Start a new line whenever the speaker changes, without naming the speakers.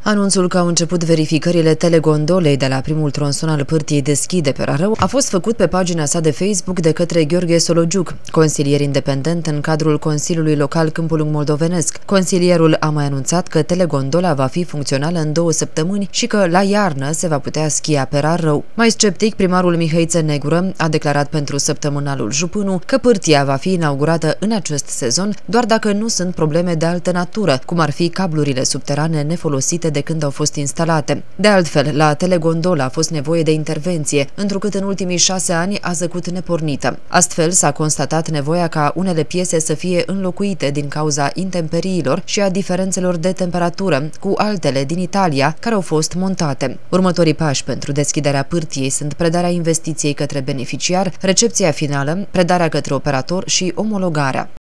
Anunțul că au început verificările telegondolei de la primul tronson al pârtiei Deschide pe Rarău a fost făcut pe pagina sa de Facebook de către Gheorghe Sologiuc, consilier independent în cadrul Consiliului Local Câmpul Lung Moldovenesc. Consilierul a mai anunțat că telegondola va fi funcțională în 2 săptămâni și că la iarnă se va putea schia pe Rarău. Mai sceptic, primarul Mihăiță Negură a declarat pentru săptămânalul Jupânu că pârtia va fi inaugurată în acest sezon doar dacă nu sunt probleme de altă natură, cum ar fi cablurile subterane nefolosite de când au fost instalate. De altfel, la telegondola a fost nevoie de intervenție, întrucât în ultimii 6 ani a zăcut nepornită. Astfel, s-a constatat nevoia ca unele piese să fie înlocuite din cauza intemperiilor și a diferențelor de temperatură cu altele din Italia care au fost montate. Următorii pași pentru deschiderea pârtiei sunt predarea investiției către beneficiar, recepția finală, predarea către operator și omologarea.